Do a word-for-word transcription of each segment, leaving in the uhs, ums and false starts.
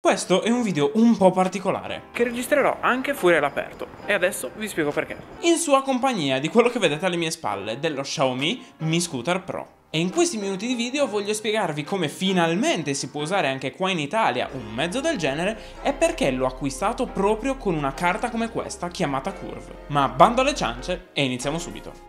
Questo è un video un po' particolare, che registrerò anche fuori all'aperto, e adesso vi spiego perché. in sua compagnia di quello che vedete alle mie spalle, dello Xiaomi Mi Scooter Pro. E in questi minuti di video voglio spiegarvi come finalmente si può usare anche qua in Italia un mezzo del genere e perché l'ho acquistato proprio con una carta come questa chiamata Curve. Ma bando alle ciance e iniziamo subito.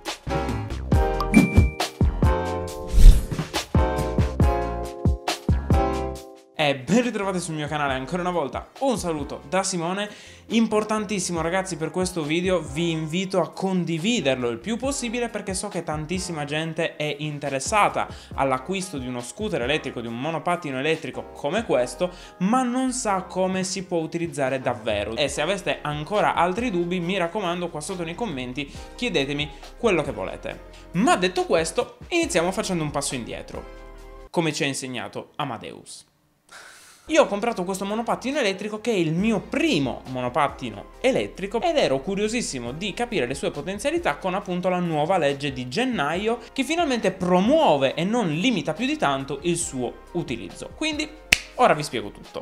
E ben ritrovati sul mio canale ancora una volta, un saluto da Simone. Importantissimo ragazzi, per questo video vi invito a condividerlo il più possibile perché so che tantissima gente è interessata all'acquisto di uno scooter elettrico, di un monopattino elettrico come questo, ma non sa come si può utilizzare davvero. E se aveste ancora altri dubbi, mi raccomando, qua sotto nei commenti chiedetemi quello che volete. Ma detto questo, iniziamo facendo un passo indietro, come ci ha insegnato Amadeus. Io ho comprato questo monopattino elettrico che è il mio primo monopattino elettrico ed ero curiosissimo di capire le sue potenzialità con appunto la nuova legge di gennaio che finalmente promuove e non limita più di tanto il suo utilizzo. Quindi ora vi spiego tutto.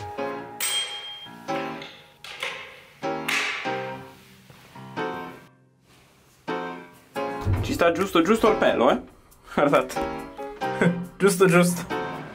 Ci sta giusto giusto al pelo, eh? Guardate. Giusto giusto.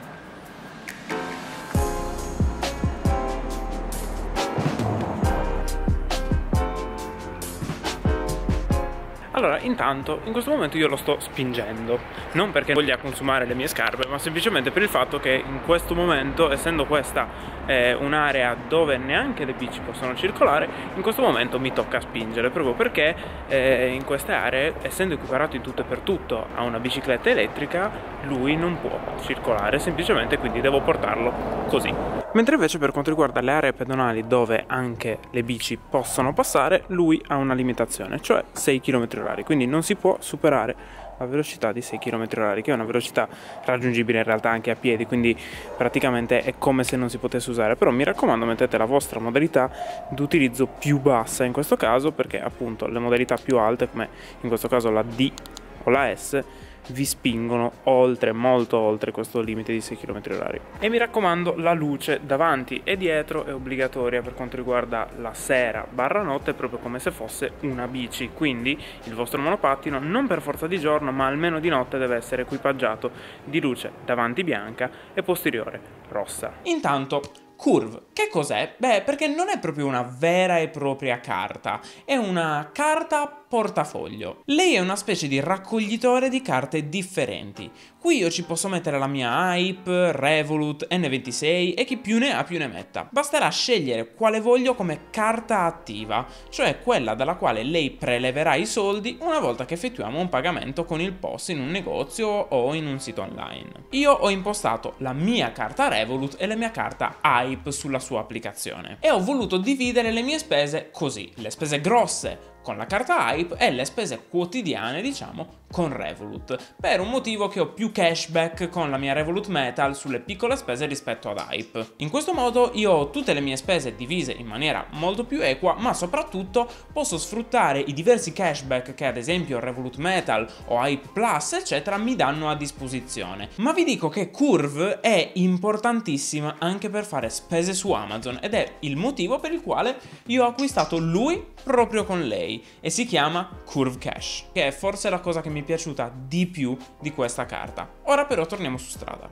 Allora, intanto, in questo momento io lo sto spingendo, non perché voglia consumare le mie scarpe, ma semplicemente per il fatto che in questo momento, essendo questa eh, un'area dove neanche le bici possono circolare, in questo momento mi tocca spingere, proprio perché eh, in queste aree, essendo equiparato in tutto e per tutto a una bicicletta elettrica, lui non può circolare, semplicemente quindi devo portarlo così. Mentre invece per quanto riguarda le aree pedonali dove anche le bici possono passare, lui ha una limitazione, cioè sei chilometri orari, quindi non si può superare la velocità di sei chilometri orari, che è una velocità raggiungibile in realtà anche a piedi, quindi praticamente è come se non si potesse usare. Però mi raccomando, mettete la vostra modalità d'utilizzo più bassa in questo caso, perché appunto le modalità più alte, come in questo caso la D o la S, vi spingono oltre, molto oltre questo limite di sei chilometri orari. E mi raccomando, la luce davanti e dietro è obbligatoria per quanto riguarda la sera barra notte, proprio come se fosse una bici, quindi il vostro monopattino non per forza di giorno ma almeno di notte deve essere equipaggiato di luce davanti bianca e posteriore rossa. Intanto, Curve, che cos'è? Beh, perché non è proprio una vera e propria carta, è una carta portafoglio. Lei è una specie di raccoglitore di carte differenti. Qui io ci posso mettere la mia Hype, Revolut, N ventisei e chi più ne ha più ne metta. Basterà scegliere quale voglio come carta attiva, cioè quella dalla quale lei preleverà i soldi una volta che effettuiamo un pagamento con il P O S in un negozio o in un sito online. Io ho impostato la mia carta Revolut e la mia carta Hype sulla sua applicazione e ho voluto dividere le mie spese così: le spese grosse con la carta Hype e le spese quotidiane, diciamo, con Revolut, per un motivo che ho più cashback con la mia Revolut Metal sulle piccole spese rispetto ad Hype. In questo modo io ho tutte le mie spese divise in maniera molto più equa, ma soprattutto posso sfruttare i diversi cashback che ad esempio Revolut Metal o Hype Plus eccetera mi danno a disposizione. Ma vi dico che Curve è importantissima anche per fare spese su Amazon ed è il motivo per il quale io ho acquistato lui proprio con lei, e si chiama Curve Cash, che è forse la cosa che mi è piaciuta di più di questa carta. Ora però torniamo su strada.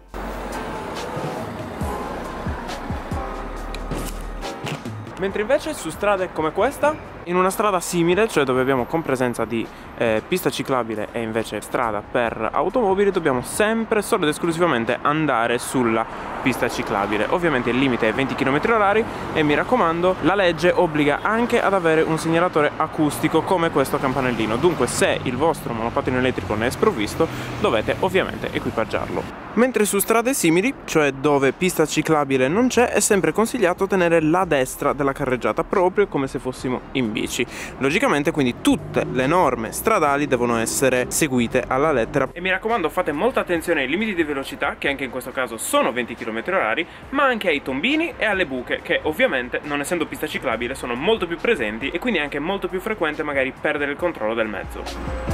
Mentre invece su strade come questa, in una strada simile, cioè dove abbiamo compresenza di eh, pista ciclabile e invece strada per automobili, dobbiamo sempre solo ed esclusivamente andare sulla pista ciclabile. Ovviamente il limite è venti chilometri orari e mi raccomando, la legge obbliga anche ad avere un segnalatore acustico come questo campanellino, dunque se il vostro monopattino elettrico ne è sprovvisto dovete ovviamente equipaggiarlo. Mentre su strade simili, cioè dove pista ciclabile non c'è, è sempre consigliato tenere la destra della carreggiata, proprio come se fossimo in bici. Logicamente quindi tutte le norme stradali devono essere seguite alla lettera. E mi raccomando, fate molta attenzione ai limiti di velocità, che anche in questo caso sono venti chilometri orari, ma anche ai tombini e alle buche, che ovviamente, non essendo pista ciclabile, sono molto più presenti e quindi è anche molto più frequente magari perdere il controllo del mezzo.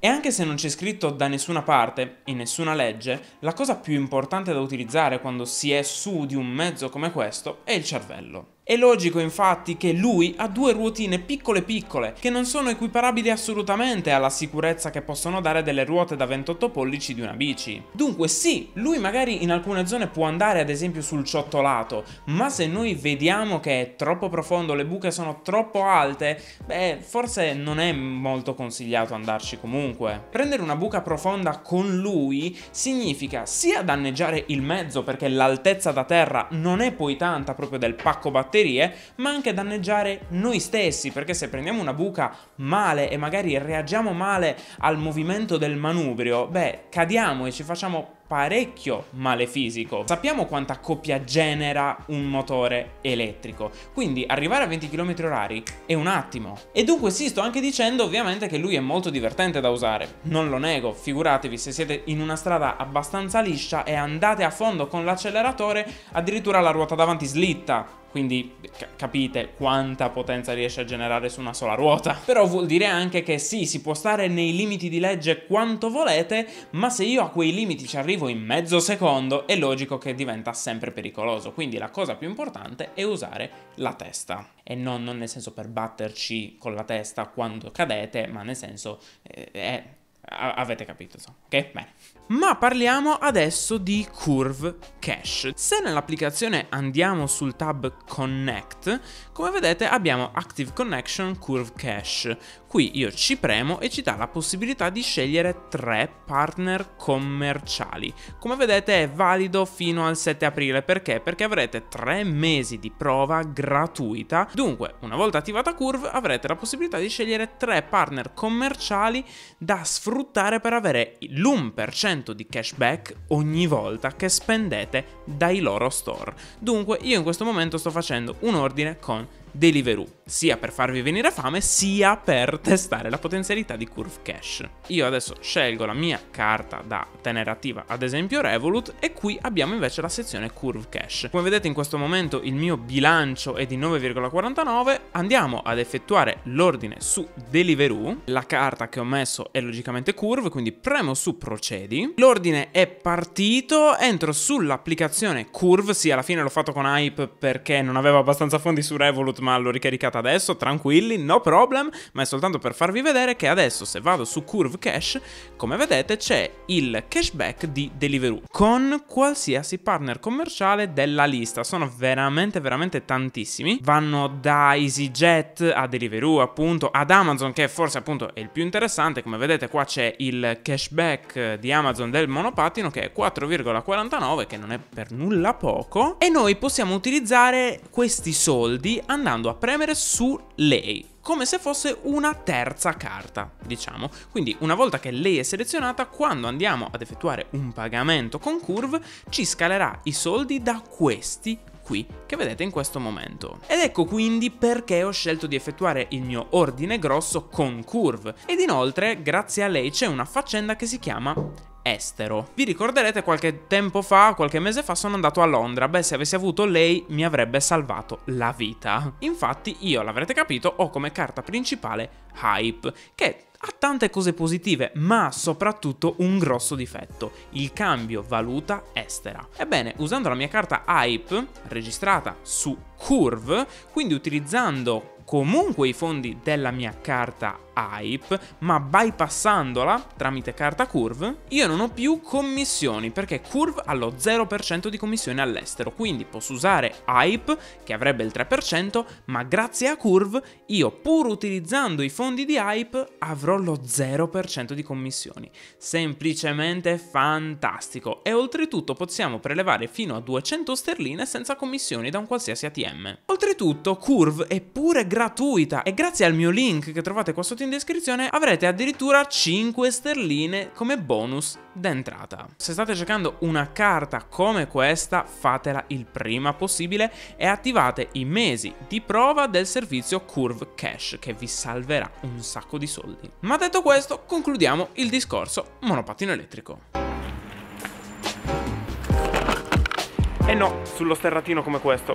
E anche se non c'è scritto da nessuna parte, in nessuna legge, la cosa più importante da utilizzare quando si è su di un mezzo come questo è il cervello. È logico infatti che lui ha due ruotine piccole piccole che non sono equiparabili assolutamente alla sicurezza che possono dare delle ruote da ventotto pollici di una bici. Dunque sì, lui magari in alcune zone può andare ad esempio sul ciottolato, ma se noi vediamo che è troppo profondo, le buche sono troppo alte, beh forse non è molto consigliato andarci comunque. Prendere una buca profonda con lui significa sia danneggiare il mezzo perché l'altezza da terra non è poi tanta proprio del pacco batterie, ma anche danneggiare noi stessi, perché se prendiamo una buca male e magari reagiamo male al movimento del manubrio, beh, cadiamo e ci facciamo parecchio male fisico. Sappiamo quanta coppia genera un motore elettrico, quindi arrivare a venti chilometri orari è un attimo. E dunque sì, sto anche dicendo ovviamente che lui è molto divertente da usare, non lo nego, figuratevi se siete in una strada abbastanza liscia e andate a fondo con l'acceleratore, addirittura la ruota davanti slitta. Quindi capite quanta potenza riesce a generare su una sola ruota. Però vuol dire anche che sì, si può stare nei limiti di legge quanto volete, ma se io a quei limiti ci arrivo in mezzo secondo è logico che diventa sempre pericoloso. Quindi la cosa più importante è usare la testa. E non, non nel senso per batterci con la testa quando cadete, ma nel senso... Eh, eh, avete capito, insomma, ok? Bene. Ma parliamo adesso di Curve Cache. Se nell'applicazione andiamo sul tab Connect, come vedete abbiamo Active Connection Curve Cache. Qui io ci premo e ci dà la possibilità di scegliere tre partner commerciali. Come vedete è valido fino al sette aprile. Perché? Perché avrete tre mesi di prova gratuita. Dunque, una volta attivata Curve, avrete la possibilità di scegliere tre partner commerciali da sfruttare per avere l'uno per cento di cashback ogni volta che spendete dai loro store. Dunque, io in questo momento sto facendo un ordine con Deliveroo, sia per farvi venire fame sia per testare la potenzialità di Curve Cache. Io adesso scelgo la mia carta da tenere attiva, ad esempio Revolut, e qui abbiamo invece la sezione Curve Cache. Come vedete in questo momento il mio bilancio è di nove virgola quarantanove, andiamo ad effettuare l'ordine su Deliveroo, la carta che ho messo è logicamente Curve, quindi premo su procedi, l'ordine è partito, entro sull'applicazione Curve, sì alla fine l'ho fatto con Hype perché non avevo abbastanza fondi su Revolut ma l'ho ricaricata adesso, tranquilli, no problem, ma è soltanto per farvi vedere che adesso se vado su Curve Cache, come vedete c'è il cashback di Deliveroo con qualsiasi partner commerciale della lista. Sono veramente veramente tantissimi, vanno da EasyJet a Deliveroo appunto, ad Amazon che forse appunto è il più interessante. Come vedete qua c'è il cashback di Amazon del monopattino che è quattro virgola quarantanove, che non è per nulla poco, e noi possiamo utilizzare questi soldi andando a premere su lei come se fosse una terza carta, diciamo. Quindi una volta che lei è selezionata, quando andiamo ad effettuare un pagamento con Curve ci scalerà i soldi da questi qui che vedete in questo momento. Ed ecco quindi perché ho scelto di effettuare il mio ordine grosso con Curve. Ed inoltre grazie a lei c'è una faccenda che si chiama estero. Vi ricorderete qualche tempo fa, qualche mese fa sono andato a Londra. Beh, se avessi avuto lei mi avrebbe salvato la vita. Infatti io, l'avrete capito, ho come carta principale Hype, che ha tante cose positive, ma soprattutto un grosso difetto: il cambio valuta estera. Ebbene, usando la mia carta Hype, registrata su Curve, quindi utilizzando comunque i fondi della mia carta Hype, ma bypassandola tramite carta Curve, io non ho più commissioni perché Curve ha lo zero per cento di commissioni all'estero. Quindi posso usare Hype che avrebbe il tre per cento, ma grazie a Curve io, pur utilizzando i fondi di Hype, avrò lo zero per cento di commissioni. Semplicemente fantastico. E oltretutto possiamo prelevare fino a duecento sterline senza commissioni da un qualsiasi A T M. Oltretutto Curve è pure gratuita e grazie al mio link che trovate qua sotto in descrizione avrete addirittura cinque sterline come bonus d'entrata. Se state cercando una carta come questa, fatela il prima possibile e attivate i mesi di prova del servizio Curve Cache che vi salverà un sacco di soldi. Ma detto questo, concludiamo il discorso monopattino elettrico. E no, sullo sterratino come questo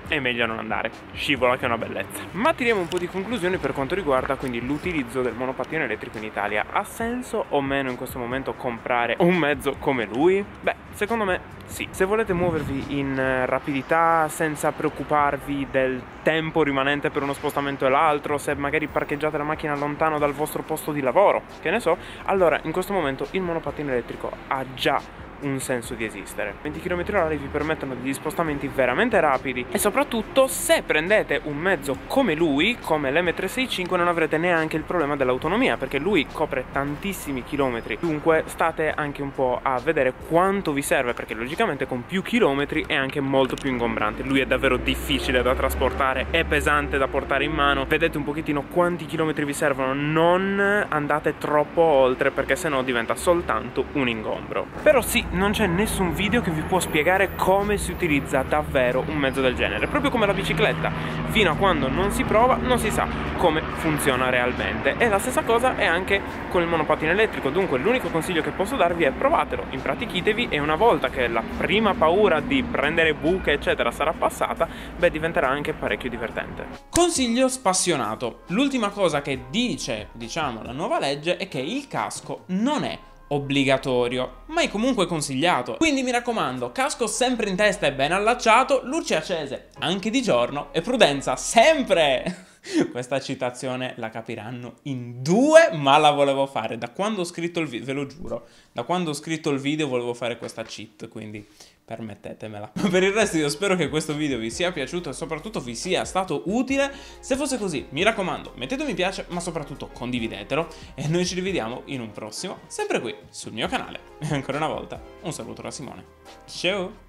è meglio non andare, scivola che è una bellezza. Ma tiriamo un po' di conclusioni per quanto riguarda quindi l'utilizzo del monopattino elettrico in Italia. Ha senso o meno in questo momento comprare un mezzo come lui? Beh, secondo me sì. Se volete muovervi in rapidità senza preoccuparvi del tempo rimanente per uno spostamento e l'altro, se magari parcheggiate la macchina lontano dal vostro posto di lavoro, che ne so, allora in questo momento il monopattino elettrico ha già un senso di esistere. venti chilometri orari vi permettono degli spostamenti veramente rapidi e soprattutto se prendete un mezzo come lui, come l'M trecentosessantacinque, non avrete neanche il problema dell'autonomia, perché lui copre tantissimi chilometri. Dunque state anche un po' a vedere quanto vi serve, perché logicamente con più chilometri è anche molto più ingombrante. Lui è davvero difficile da trasportare, è pesante da portare in mano. Vedete un pochettino quanti chilometri vi servono, non andate troppo oltre, perché sennò diventa soltanto un ingombro. Però sì, non c'è nessun video che vi può spiegare come si utilizza davvero un mezzo del genere, proprio come la bicicletta. Fino a quando non si prova non si sa come funziona realmente, e la stessa cosa è anche con il monopattino elettrico. Dunque l'unico consiglio che posso darvi è provatelo, impratichitevi, e una volta che la prima paura di prendere buche eccetera sarà passata, beh, diventerà anche parecchio divertente. Consiglio spassionato: l'ultima cosa che dice, diciamo, la nuova legge è che il casco non è obbligatorio, ma è comunque consigliato. Quindi mi raccomando, casco sempre in testa e ben allacciato, luci accese anche di giorno e prudenza sempre. Questa citazione la capiranno in due, ma la volevo fare da quando ho scritto il video, ve lo giuro, da quando ho scritto il video volevo fare questa cheat, quindi permettetemela. Per il resto io spero che questo video vi sia piaciuto e soprattutto vi sia stato utile. Se fosse così, mi raccomando, mettete mi piace, ma soprattutto condividetelo, e noi ci rivediamo in un prossimo, sempre qui sul mio canale. E ancora una volta un saluto da Simone. Ciao!